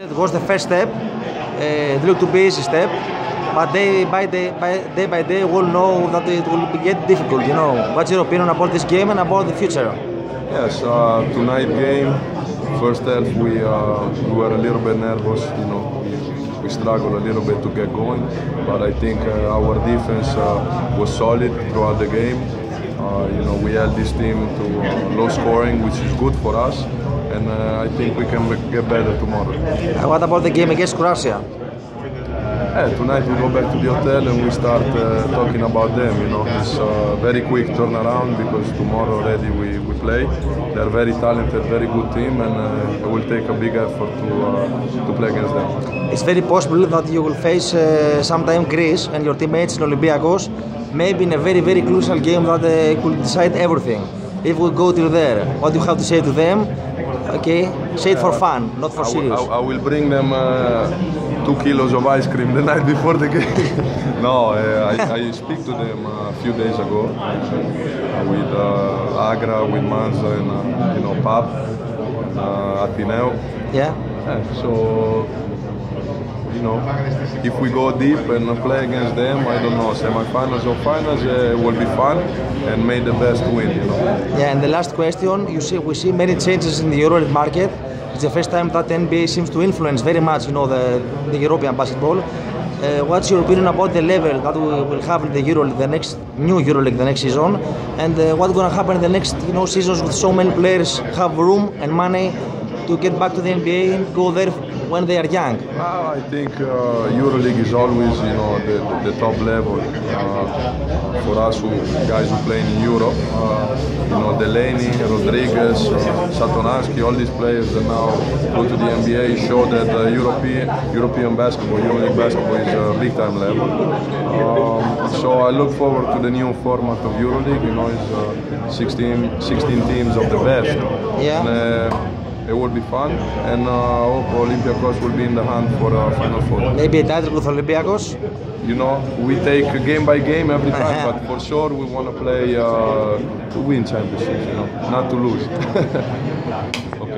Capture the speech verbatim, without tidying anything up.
It was the first step. Uh, it looked to be easy step, but day by day, by day by day, we'll know that it will get difficult. You know, what's your opinion about this game and about the future? Yes, uh, tonight game, first half we uh, we were a little bit nervous. You know, we, we struggled a little bit to get going, but I think uh, our defense uh, was solid throughout the game. Uh, you know, we held this team to uh, low scoring, which is good for us, and uh, I think we can get better tomorrow. Uh, what about the game against Croatia? Yeah, tonight we go back to the hotel and we start uh, talking about them. You know, it's a very quick turnaround because tomorrow already we, we play. They're very talented, very good team, and uh, it will take a big effort to uh, to play against them. It's very possible that you will face uh, sometime Greece and your teammates in Olympiacos, maybe in a very very crucial game that uh, could decide everything. If we go till there, what do you have to say to them? Okay, say it for fun, not for I serious. I, I will bring them uh, two kilos of ice cream the night before the game. No, uh, I, I speak to them a few days ago uh, with uh, Agra, with Manza, and uh, you know Pap, uh, Ateneo. Yeah. Yeah, so you know, if we go deep and play against them, I don't know, semi-finals or finals, uh, it will be fun, and may the best win. You know. Yeah, and the last question, you see, we see many changes in the Euro market. It's the first time that N B A seems to influence very much, you know, the, the European basketball. Uh, what's your opinion about the level that we will have in the EuroLeague, the next new EuroLeague, the next season, and uh, what's going to happen in the next, you know, seasons with so many players have room and money to get back to the N B A and go there when they are young? Uh, I think uh, EuroLeague is always, you know, the, the, the top level uh, for us who guys who play in Europe. Uh, you know, Delaney, Rodriguez, uh, Satoransky, all these players that now go to the N B A show that uh, European European basketball, EuroLeague basketball is a big time level. Um, so I look forward to the new format of EuroLeague. You know, it's uh, sixteen, sixteen teams of the best. Yeah. And, uh, it will be fun, and I uh, hope Olympiacos will be in the hunt for a Final Four. Maybe a title with Olympiacos? You know, we take game by game every time, but for sure we want to play uh, to win championships, you know, not to lose.